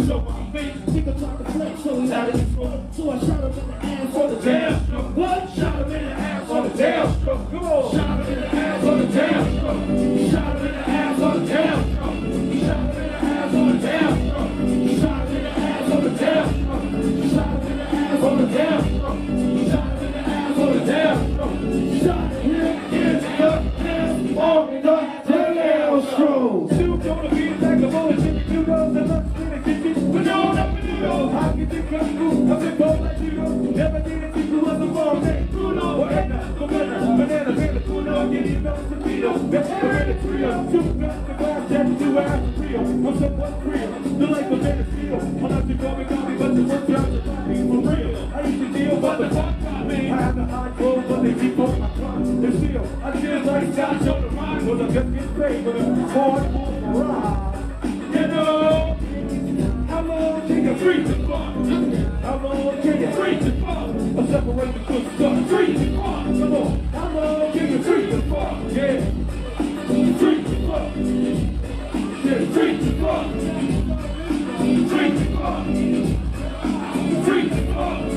show my face. Nigga tried to flex, so he had it in front. So I shot him in the ass for the damn stroke. What? Shot him in the ass for the damn stroke. Come on. Shot him in the ass for the damn stroke. Shot him in the ass for the damn stroke. Shot him in the ass for the damn stroke. Shot him in the ass for the damn stroke. Shot him in the ass for the damn stroke. Shot him in the ass for the damn stroke. Shot him in the ass for the damn stroke. Still gonna be like a bullshit. You know the luck's gonna get you. But no, nothing you know. How can you come through? I've been bold like you know. Never did it think you was a ball man. Bruno, banana, Bruno, get you know the video. That's the way the trio. Two guns, the glass, that's two hours trio. I'm someone real. The life of Venezuela. I'm not your gummy, but the one job is for real. I used to deal, but the fuck got me. I have the high goals, but they keep on my crime. It's still, I feel like shots on the rhyme. Cause I just get paid for the hard ride. You know, how long can you breathe the fuck? How long can you breathe the fuck? I separate the good stuff, breathe the fuck. Come on, how long can you breathe the fuck? Yeah, breathe the fuck. Yeah, breathe the fuck. Breathe the fuck. Breathe the fuck.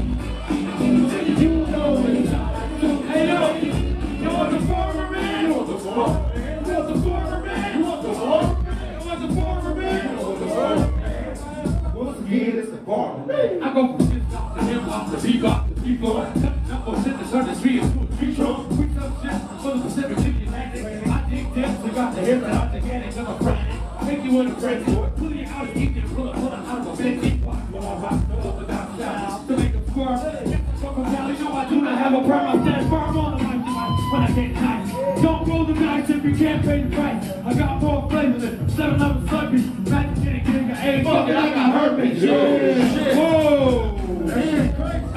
You know it's not. Hey yo, you want the farmer man? You want the farmer man? You want the farmer man? You want the farmer man? You want the farmer man? You want the farmer man? Once again, it's the farmer man. I go from this off to him, off the beat, off the beat, boy. Up on center, turn the street into a tree trunk. We tough shit for the Pacific City Atlantic. I dig depths, we got the hair that I think it, I'm a friend. Make you in a friend, boy. Pull you out and eat it, pull it out of a bed. Watch when I rock, no up and down south. To make a squirm. Fuck around, you know I do not have a perm. I stand firm on the mic when I get nice. Don't roll the dice if you can't pay the price. I got more flavor than 7 other sluggies. Back to getting an A. Fuck it, I got herpes. Yeah. Whoa. Hey,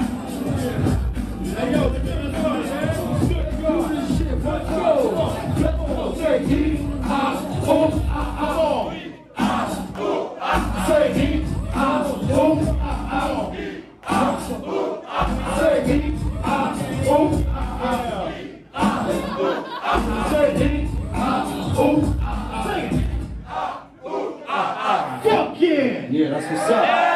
yo, the good is on, man. Do this shit. Let's go. Say he, I, oh, say he, I, oh, say he, I, oh, say he, I, oh, fuck yeah! Yeah, that's what's up.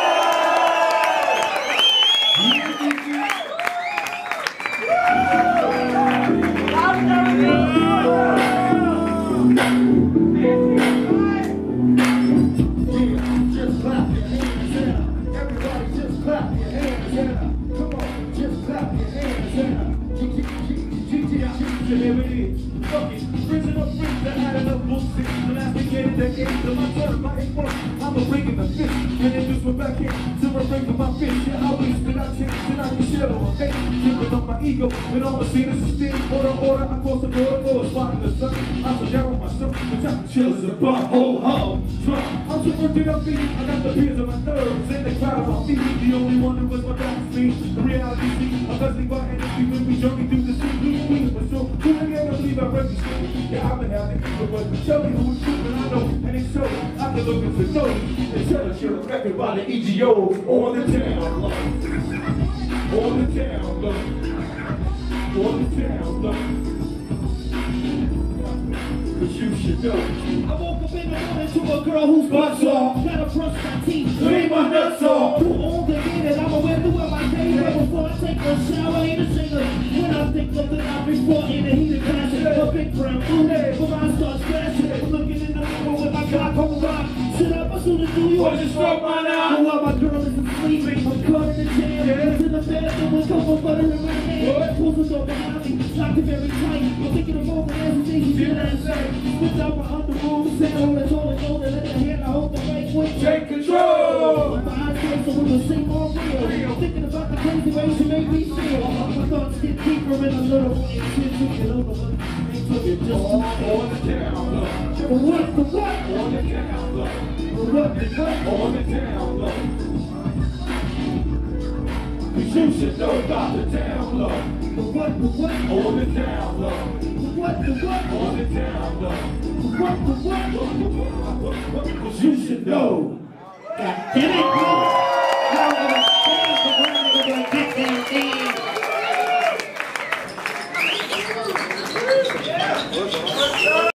I'm bringing the fish, and then just went back in to bring my fish. Yeah, I wish that I changed and I can share on my face. Tripping on my ego, and all I see is a stick. Order, I cross the border for a spot in the sun. I'm so down on myself, the time to chill is a butthole home. I'm so working up feet, I got the peers on my nerves, and the crowd on my feet. The only one who was my doctor's me. The reality see, I'm buzzing by energy when we journey through the city. But so, who again, I believe I read the story. Yeah, I've been having it, but show me who is true, and I know, and it's so, I can look into know. They tell us you're affected by the EGO on the town low. On the town low. On the town low. Cause you should know. I woke up in the morning to a girl who's butt's off. Gotta brush my teeth, clean my nuts off. Too old to get it, I'm aware to wear my day. Before I take a shower, I ain't a singer. When I think of the night before in the heat of passion, a big brown booty, when I start scratching, I'm looking in the mirror with my Glock on the rock. Sit up, as soon as you want to stroke mine out. While my girl isn't sleeping, I'm caught in the jam. Yeah. To the bathroom with cocoa butter in my hand. Pulls the door behind me, locked it very tight. I'm thinking of all the everything you did and say. Switch out my underroom, sound, it's all in order. Let the hand, I hold the right way. Take control! My eyes closed, so we will sing more real. Thinking about the crazy ways you make me feel. My thoughts get deeper and a little more intense. You know the one took it just on the down low. What the what? On the down low. What the what? On the down low. Cause you should know about the down low. What the what? On the down low. What the what? On the down low. What the what? Cause you should know. God damn it,